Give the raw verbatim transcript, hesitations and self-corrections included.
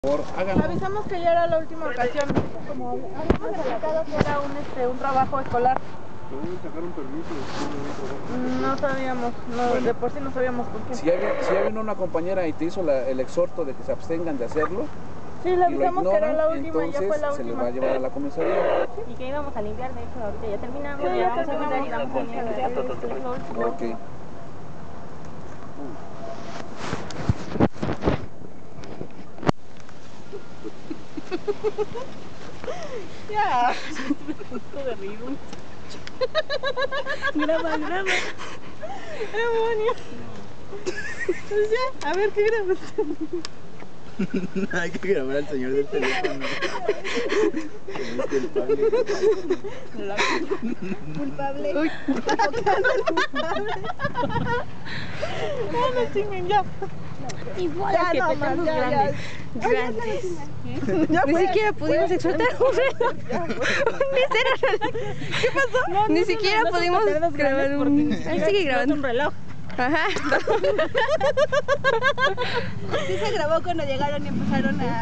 Por háganlo. Avisamos que ya era la última ocasión. Como habíamos relatado que era un, este, un trabajo escolar. ¿Podemos sacar un permiso de un No sabíamos, no, bueno, de por sí no sabíamos por qué. Si ya, si ya vino una compañera y te hizo la, el exhorto de que se abstengan de hacerlo, sí, le avisamos ignoran, que era la última, ya fue la última. Se les va a llevar a la comisaría. Y que íbamos a limpiar, de hecho, ahorita ya terminamos. Sí, ya ya vamos a terminamos. limpiar y vamos a limpiar. Es lo último. Ok. Ya. Esto de reír un graba, graba. Demonio. Pues ya, a ver qué grabas. Hay que grabar al señor del teléfono. Culpable. Uy. No, no chinguen, ya. Igual Ya, que no, petamos ya, grandes. ya. Grandes. Ya Ni fue. siquiera pudimos Fue. exhortar un reloj. ¿Qué pasó? No, Ni no, siquiera no, no son pudimos patadas grabar grandes porque ni un... siquiera Ahí sigue es grabando. un reloj. Ajá. Sí se grabó cuando llegaron y empezaron a...